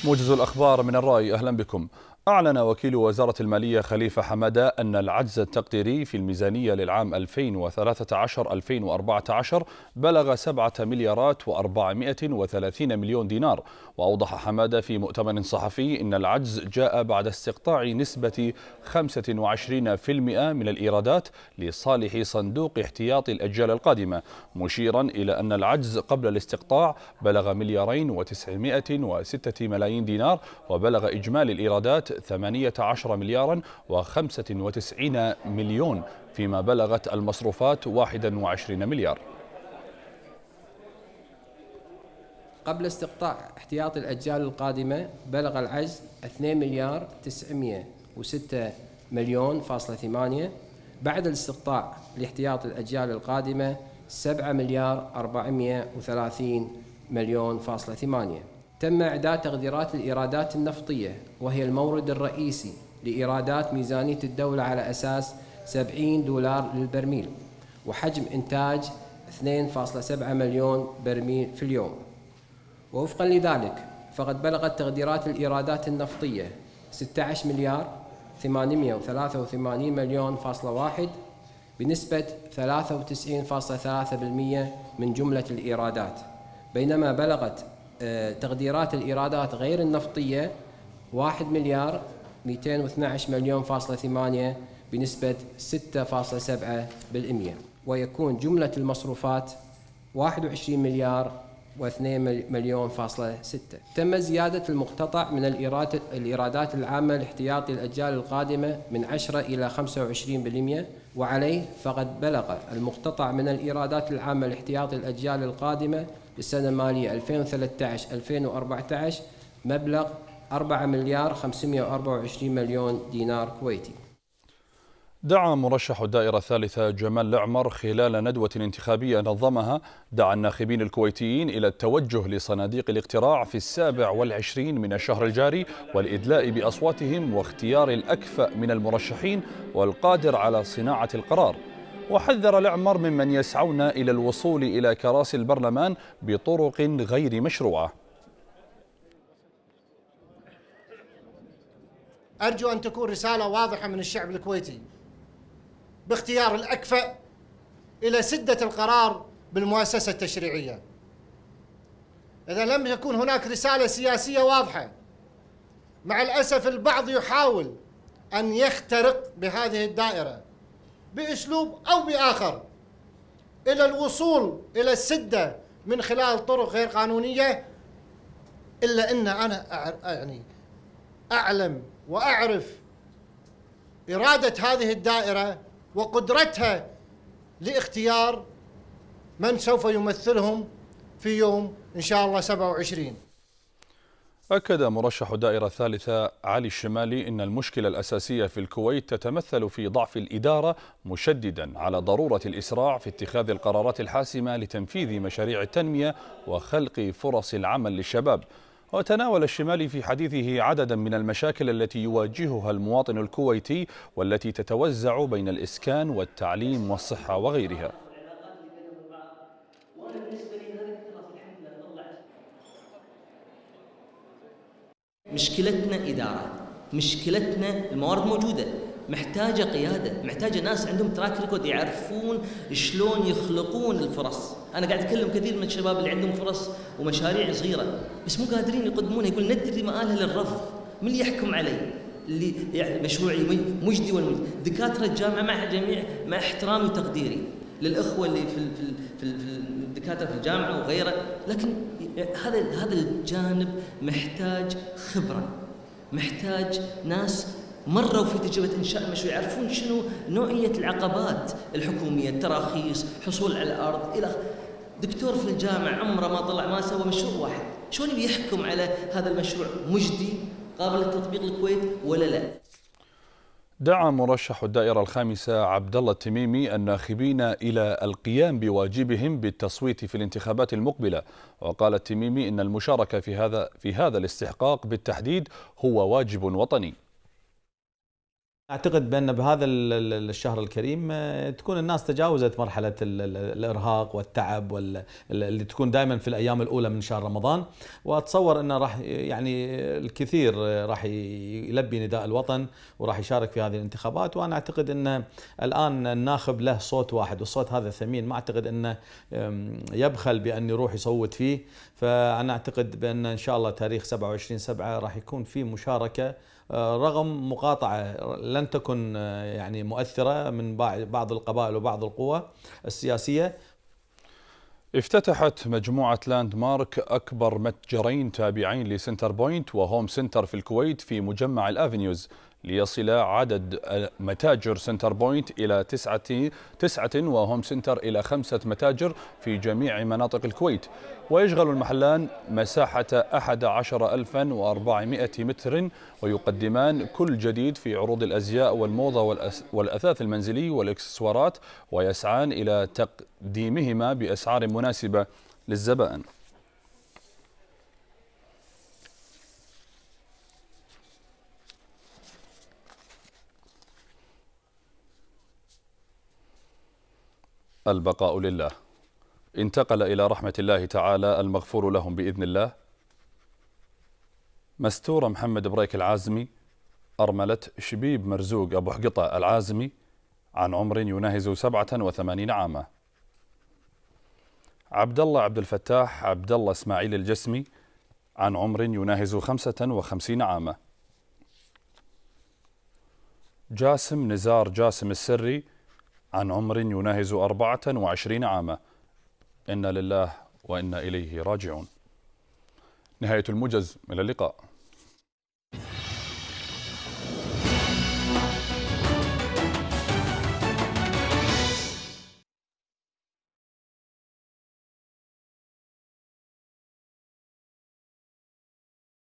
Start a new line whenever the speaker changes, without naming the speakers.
موجز الأخبار من الرأي، أهلا بكم. أعلن وكيل وزارة المالية خليفة حمادة أن العجز التقديري في الميزانية للعام 2013-2014 بلغ 7 مليارات و430 مليون دينار. وأوضح حمادة في مؤتمر صحفي أن العجز جاء بعد استقطاع نسبة 25% من الإيرادات لصالح صندوق احتياطي الأجيال القادمة، مشيرا إلى أن العجز قبل الاستقطاع بلغ 2,906 ملايين دينار، وبلغ إجمالي الإيرادات 18 مليارا و95 مليون، فيما بلغت المصروفات 21 مليار.
قبل استقطاع احتياطي الأجيال القادمة بلغ العجز 2 مليار 906 مليون فاصلة 8. بعد الاستقطاع لاحتياطي الأجيال القادمة 7 مليار 430 مليون فاصلة 8. تم إعداد تقديرات الإيرادات النفطية، وهي المورد الرئيسي لإيرادات ميزانية الدولة على أساس $70 للبرميل، وحجم إنتاج 2.7 مليون برميل في اليوم. ووفقا لذلك فقد بلغت تقديرات الإيرادات النفطية 16 مليار 883 مليون فاصلة 1 بنسبة 93.3% من جملة الإيرادات، بينما بلغت تقديرات الإيرادات غير النفطية 1 مليار 212 مليون فاصلة 8 بنسبة 6.7%، ويكون جملة المصروفات 21 مليار و2 مليون فاصلة 6. تم زيادة المقتطع من الإيرادات العامة لاحتياطي الأجيال القادمة من 10 إلى 25%، وعليه فقد بلغ المقتطع من الإيرادات العامة لاحتياطي الأجيال القادمة للسنة المالية 2013-2014 مبلغ 4 مليار 524 مليون دينار كويتي.
دعا مرشح الدائرة الثالثة جمال العمر خلال ندوة انتخابية نظمها الناخبين الكويتيين إلى التوجه لصناديق الاقتراع في 27 من الشهر الجاري والإدلاء بأصواتهم واختيار الأكفأ من المرشحين والقادر على صناعة القرار. وحذر العمر ممن يسعون إلى الوصول إلى كراسي البرلمان بطرق غير مشروعة.
أرجو أن تكون رسالة واضحة من الشعب الكويتي باختيار الأكفأ إلى سدة القرار بالمؤسسة التشريعية. إذا لم يكن هناك رسالة سياسية واضحة، مع الأسف البعض يحاول أن يخترق بهذه الدائرة بأسلوب أو بآخر إلى الوصول إلى السدة من خلال طرق غير قانونية، إلا أن أنا أعلم وأعرف إرادة هذه الدائرة وقدرتها لاختيار من سوف يمثلهم في يوم إن شاء الله 27.
أكد مرشح الدائرة الثالثة علي الشمالي أن المشكلة الأساسية في الكويت تتمثل في ضعف الإدارة، مشددا على ضرورة الإسراع في اتخاذ القرارات الحاسمة لتنفيذ مشاريع التنمية وخلق فرص العمل للشباب. وتناول الشمالي في حديثه عددا من المشاكل التي يواجهها المواطن الكويتي والتي تتوزع بين الإسكان والتعليم والصحة وغيرها.
مشكلتنا إدارة، مشكلتنا الموارد موجودة، محتاجة قيادة، محتاجة ناس عندهم تراك ريكورد يعرفون شلون يخلقون الفرص. أنا قاعد أكلم كثير من الشباب اللي عندهم فرص ومشاريع صغيرة بس مو قادرين يقدمونها، يقول ندري مآلها للرفض، من اللي يحكم علي؟ اللي يعني مشروعي مجدي ولا مجدي؟ دكاترة الجامعة مع احترامي وتقديري للأخوة اللي في الدكاترة في الجامعة وغيره، لكن هذا الجانب محتاج خبرة، محتاج ناس مروا في تجربة إنشاء مشروع يعرفون شنو نوعية العقبات الحكومية، التراخيص، حصول على الأرض إلى. دكتور في الجامعة عمره ما طلع ما سوى مشروع واحد، شلون بيحكم على هذا المشروع مجدي قابل للتطبيق الكويت ولا لا؟
دعا مرشح الدائرة الخامسة عبد الله التميمي الناخبين إلى القيام بواجبهم بالتصويت في الانتخابات المقبلة. وقال التميمي إن المشاركة في هذا الاستحقاق بالتحديد هو واجب وطني.
أعتقد بأن بهذا الشهر الكريم تكون الناس تجاوزت مرحلة الإرهاق والتعب اللي تكون دائما في الأيام الأولى من شهر رمضان، وأتصور أنه راح يعني الكثير راح يلبي نداء الوطن وراح يشارك في هذه الانتخابات. وأنا أعتقد أن الآن الناخب له صوت واحد، والصوت هذا ثمين، ما أعتقد أنه يبخل بأن يروح يصوت فيه. فأنا أعتقد بأن إن شاء الله تاريخ 27/7 راح يكون في مشاركة رغم مقاطعة لن تكن يعني مؤثرة من بعض القبائل وبعض القوى السياسية.
افتتحت مجموعة لاند مارك أكبر متجرين تابعين لسنتر بوينت وهوم سنتر في الكويت في مجمع الأفنيوز، ليصل عدد متاجر سنتر بوينت إلى 9 وهوم سنتر إلى 5 متاجر في جميع مناطق الكويت. ويشغل المحلان مساحة 11,400 متر، ويقدمان كل جديد في عروض الأزياء والموضة والأثاث المنزلي والإكسسوارات، ويسعان إلى تقديمهما بأسعار مناسبة للزبائن. البقاء لله. انتقل إلى رحمة الله تعالى المغفور لهم بإذن الله مستورة محمد بريك العازمي أرملة شبيب مرزوق أبو حقطة العازمي عن عمر يناهز 87 عاما. عبد الله عبد الفتاح عبد الله إسماعيل الجسمي عن عمر يناهز 55 عاما. جاسم نزار جاسم السري عن عمر يناهز 24 عاما. إنا لله وإنا إليه راجعون. نهاية الموجز، إلى اللقاء.